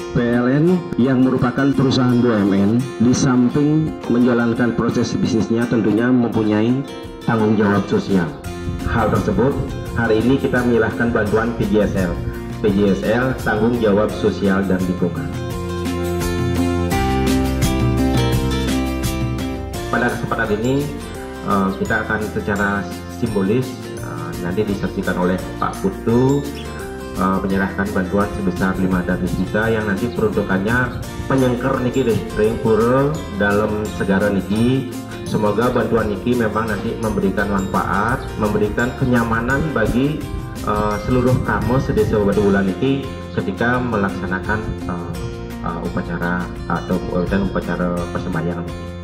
PLN yang merupakan perusahaan BUMN di samping menjalankan proses bisnisnya tentunya mempunyai tanggung jawab sosial. Hal tersebut hari ini kita menyerahkan bantuan PJSL. PJSL tanggung jawab sosial dan lingkungan. Pada kesempatan ini kita akan secara simbolis nanti disaksikan oleh Pak Putu menyerahkan bantuan sebesar 500 juta yang nanti peruntukannya penyengker niki deh ring pura dalam segara niki. Semoga bantuan niki memang nanti memberikan manfaat, memberikan kenyamanan bagi seluruh kamu sedesa Wadawulan niki ketika melaksanakan upacara atau upacara persembahyang niki.